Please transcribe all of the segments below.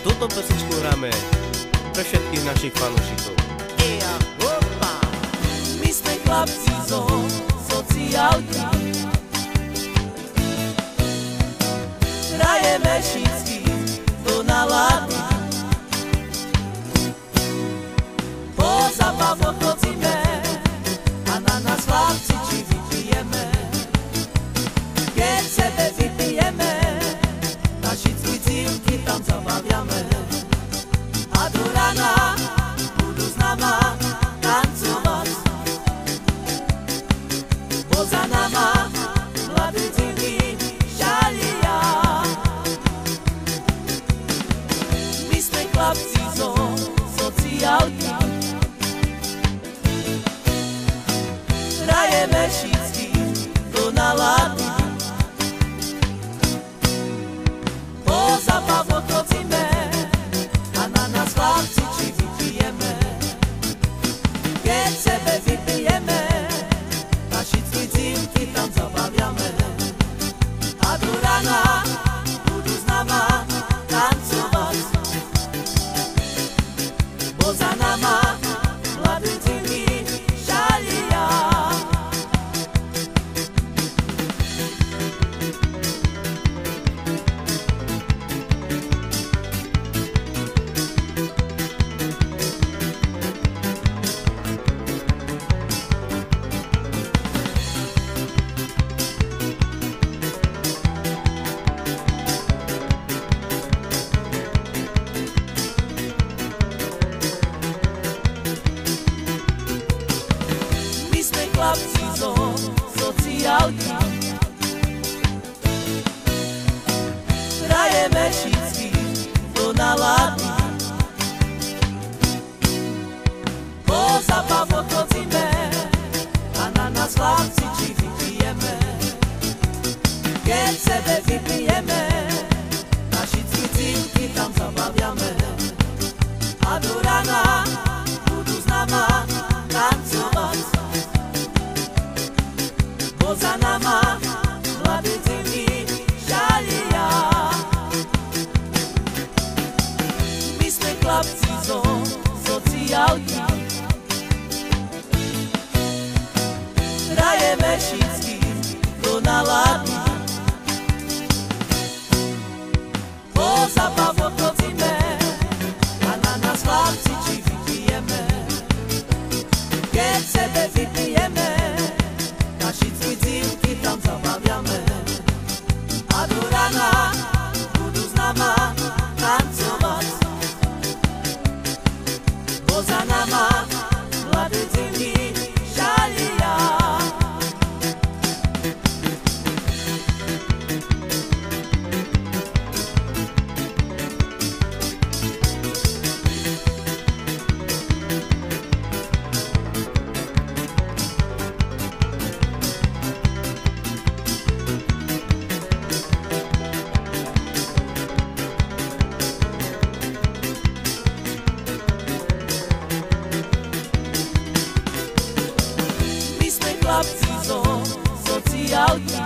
Túto pesničku hráme pre všetkých našich fanúšikov. My sme chlapci zo sociálky, hrajeme všetky do nálady, po zábavu chodíme a na nás chlapci či vypijeme. Keď sebe vypijeme, naši cvicívky tam zabaviame a do rána budú s nama tancovať. Bo za nama mladí cívky šalia. My sme chlapci zo sociálky, hrajeme všetky do nálady, po zábavu chodíme a na nás chlapci či vypijeme. Keď sebe vypijeme, naši cvicívky tam zabaviame a do rána budú s nama tancovať. Bo za nama mladí cívky šalia. Chlapci zo sociálky, hrajeme všetky do nálady, po zábavu chodíme a na nás chlapci či vypijeme. Keď sebe vypijeme, naši cvicívky tam zabaviame a do rána budú s nama tancovať. Bo za nama mladí cívky šalia. My sme chlapci zo sociálky, hrajeme všetky do nálady, po zábavu chodíme a na nás chlapci či vypijeme. Keď sebe vypijeme, naši cvicívky tam zabaviame a do rána budú s nama tancovať. Bo za nama mladí cívky šalia. Chlapci zo sociálky,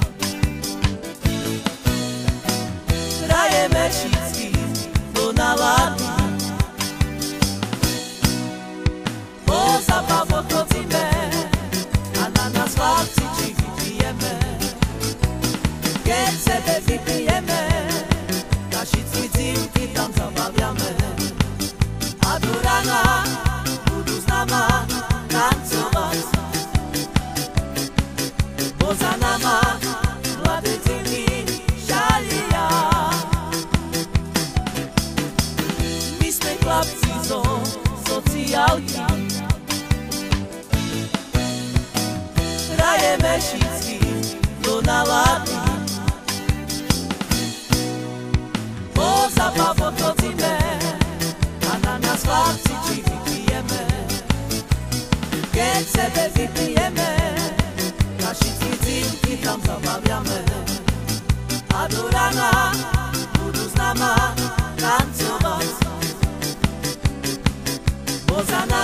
hrajeme všetky do nálady, po zábavu chodíme a na nás chlapci či vypijeme. Keď sebe vypijeme, naši cvicívky tam zabaviame a do rána budú s nama tancovať. Bo za nama mladí cívky šalia. My sme chlapci zo sociálky, hrajeme všetky do nálady, po zábavu chodíme a na nás chlapci či vypijeme. Keď sebe vypijeme, naši cvicívky tam zabaviame a do rána budú s nama tancovať. Bo za